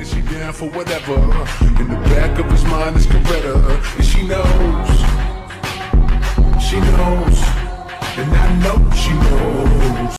and she down for whatever. In the back of his mind is Coretta, and she knows, and I know she knows.